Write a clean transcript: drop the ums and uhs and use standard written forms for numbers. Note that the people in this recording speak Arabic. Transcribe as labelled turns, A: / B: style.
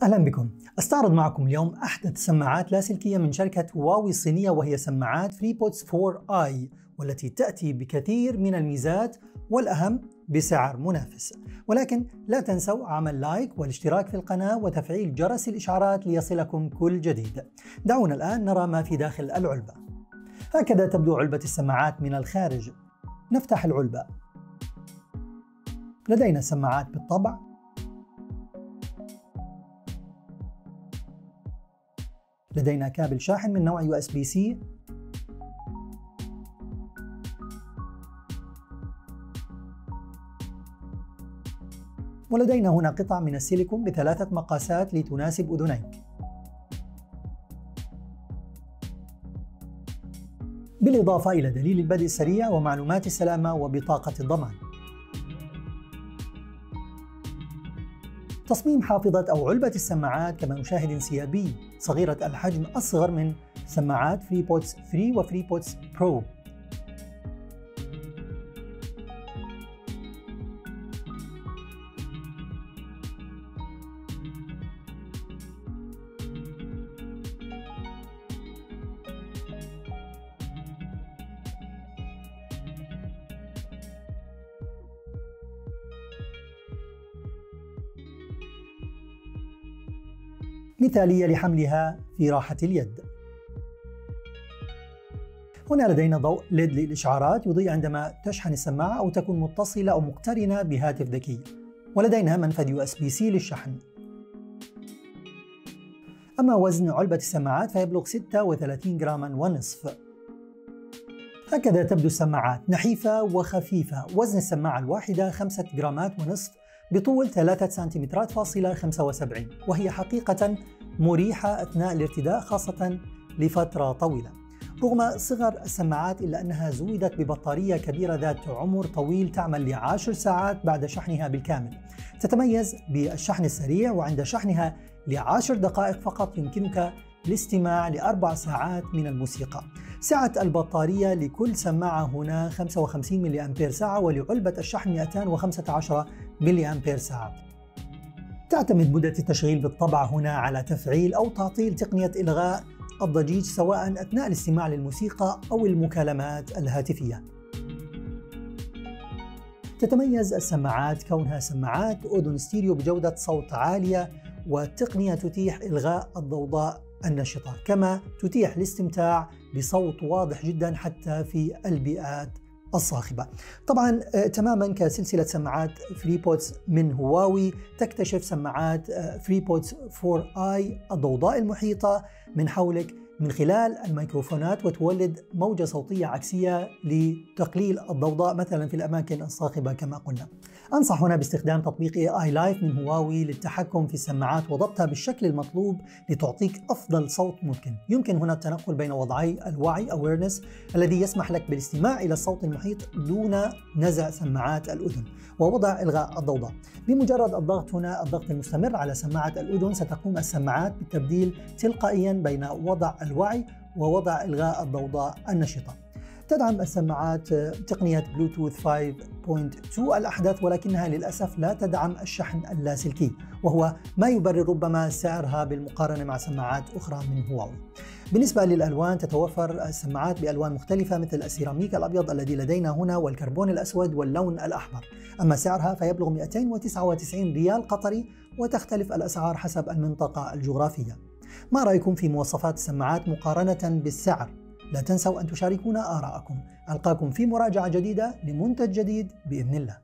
A: أهلا بكم. أستعرض معكم اليوم أحدث سماعات لاسلكية من شركة هواوي الصينية، وهي سماعات FreePods 4i، والتي تأتي بكثير من الميزات والأهم بسعر منافس. ولكن لا تنسوا عمل لايك والاشتراك في القناة وتفعيل جرس الإشعارات ليصلكم كل جديد. دعونا الآن نرى ما في داخل العلبة. هكذا تبدو علبة السماعات من الخارج. نفتح العلبة. لدينا سماعات بالطبع، لدينا كابل شاحن من نوع USB-C، ولدينا هنا قطع من السيليكون ب3 مقاسات لتناسب أذنيك. بالإضافة إلى دليل البدء السريع ومعلومات السلامة وبطاقة الضمان. تصميم حافظة أو علبة السماعات كما نشاهد انسيابي صغيرة الحجم، أصغر من سماعات FreePods 3 و FreePods Pro. مثالية لحملها في راحة اليد. هنا لدينا ضوء LED للإشعارات يضيء عندما تشحن السماعة أو تكون متصلة أو مقترنة بهاتف ذكي، ولدينا منفذ USB-C للشحن. أما وزن علبة السماعات فيبلغ 36 جراما ونصف. هكذا تبدو السماعات، نحيفة وخفيفة. وزن السماعة الواحدة 5 جرامات ونصف بطول 3 سنتيمترات فاصلة 75، وهي حقيقة مريحة أثناء الارتداء خاصة لفترة طويلة. رغم صغر السماعات إلا أنها زودت ببطارية كبيرة ذات عمر طويل تعمل ل10 ساعات بعد شحنها بالكامل. تتميز بالشحن السريع، وعند شحنها ل10 دقائق فقط يمكنك الاستماع ل4 ساعات من الموسيقى. سعة البطارية لكل سماعة هنا 55 ملي أمبير ساعة، ولعلبة الشحن 215 ملي أمبير ساعة. تعتمد مدة التشغيل بالطبع هنا على تفعيل أو تعطيل تقنية إلغاء الضجيج سواء أثناء الاستماع للموسيقى أو المكالمات الهاتفية. تتميز السماعات كونها سماعات أذن ستيريو بجودة صوت عالية، والتقنية تتيح إلغاء الضوضاء النشطة، كما تتيح الاستمتاع بصوت واضح جدا حتى في البيئات الصاخبة. طبعا تماما كسلسلة سماعات FreePods من هواوي، تكتشف سماعات FreePods 4i الضوضاء المحيطة من حولك من خلال الميكروفونات، وتولد موجة صوتية عكسية لتقليل الضوضاء مثلا في الأماكن الصاخبة كما قلنا. أنصح هنا باستخدام تطبيق AI Life من هواوي للتحكم في السماعات وضبطها بالشكل المطلوب لتعطيك أفضل صوت ممكن. يمكن هنا التنقل بين وضعي الوعي Awareness الذي يسمح لك بالاستماع إلى الصوت المحيط دون نزع سماعات الأذن، ووضع إلغاء الضوضاء. بمجرد الضغط هنا، الضغط المستمر على سماعة الأذن، ستقوم السماعات بالتبديل تلقائيا بين وضع الوعي ووضع إلغاء الضوضاء النشطة. تدعم السماعات تقنية بلوتوث 5.2 الأحدث، ولكنها للأسف لا تدعم الشحن اللاسلكي، وهو ما يبرر ربما سعرها بالمقارنة مع سماعات أخرى من هواوي. بالنسبة للألوان، تتوفر السماعات بألوان مختلفة مثل السيراميك الأبيض الذي لدينا هنا والكربون الأسود واللون الأحمر. أما سعرها فيبلغ 299 ريال قطري، وتختلف الأسعار حسب المنطقة الجغرافية. ما رأيكم في مواصفات السماعات مقارنة بالسعر؟ لا تنسوا أن تشاركونا آراءكم. ألقاكم في مراجعة جديدة لمنتج جديد بإذن الله.